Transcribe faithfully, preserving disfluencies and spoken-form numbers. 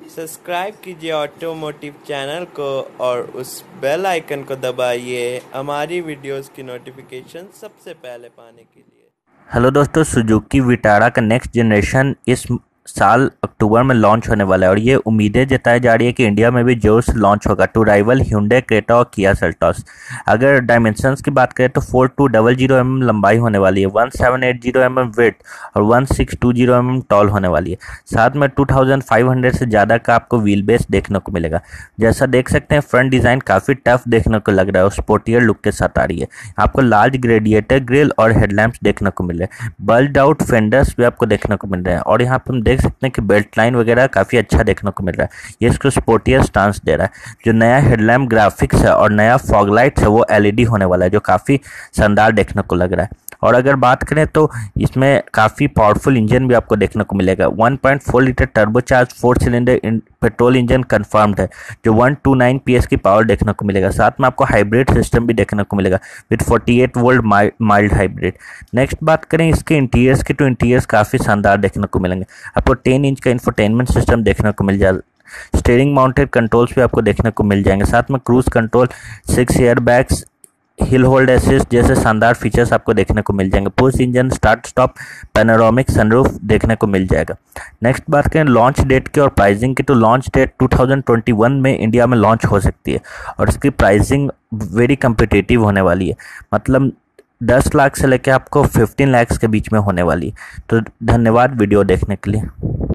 Subscribe कीजिए automotive channel को और उस बेल आइकन को दबाइए हमारी वीडियोस की नोटिफिकेशन सबसे पहले पाने के लिए। हेलो दोस्तों, सुजुकी विटारा का नेक्स्ट जनरेशन इस साल अक्टूबर में लॉन्च होने वाला है और ये उम्मीदें जताई जा रही है कि इंडिया में भी जोर से लॉन्च होगा टू राइवल hyundai क्रेटा और किया सेल्टॉस। अगर डायमेंशंस की बात करें तो four two double zero M M लंबाई होने वाली है, one seven eight zero M M weight और one six two zero M M tall होने वाली है। साथ में टू थाउजेंड फाइव हंड्रेड से ज़्यादा का आपको व्हील बेस देखने को मिलेगा। जैसा देख सकते हैं फ्रंट डिज़ाइन काफ़ी टफ देखने को लग रहा है और स्पोर्टियर लुक के साथ आ रही है। आपको लार्ज ग्रेडिएटर ग्रिल और हेडलैम्प्स देखने को मिल रहे हैं, बल्ड आउट फेंडर्स भी आपको देखने को मिल रहे हैं और यहाँ पर हम देख सकते हैं कि बेल्ट लाइन वगैरह काफ़ी अच्छा देखने को मिल रहा है। ये इसको स्पोर्टियर स्टांस दे रहा है। जो नया हेडलैम्प ग्राफिक्स है और नया फॉग लाइट्स है वो एलईडी होने वाला है, जो काफ़ी शानदार देखने को लग रहा है। और अगर बात करें तो इसमें काफ़ी पावरफुल इंजन भी आपको देखने को मिलेगा। One point four litre turbocharged four cylinder petrol engine confirmed है, जो वन टू नाइन पीएस की पावर देखने को मिलेगा। साथ में आपको हाइब्रिड सिस्टम भी देखने को मिलेगा with forty eight volt mild hybrid. Next बात करें इसके इंटीरियर्स की तो इंटीरियर्स काफ़ी शानदार देखने को मिलेंगे। आपको टेन इंच का इंफोटेनमेंट सिस्टम देखने को मिल जाएगा। स्टीयरिंग माउंटेड कंट्रोल्स भी आपको देखने को मिल जाएंगे। साथ में cruise control, six airbags, hill hold assist जैसे शानदार फीचर्स आपको देखने को मिल जाएंगे। Push engine start stop, panoramic sunroof देखने को मिल जाएगा। नेक्स्ट बात करें लॉन्च डेट की और प्राइसिंग की तो launch date two thousand twenty one में इंडिया में लॉन्च हो सकती है और इसकी प्राइसिंग वेरी कम्पिटिटिव होने वाली है, मतलब दस लाख से लेकर आपको फिफ्टीन लाख के बीच में होने वाली है। तो धन्यवाद वीडियो देखने के लिए।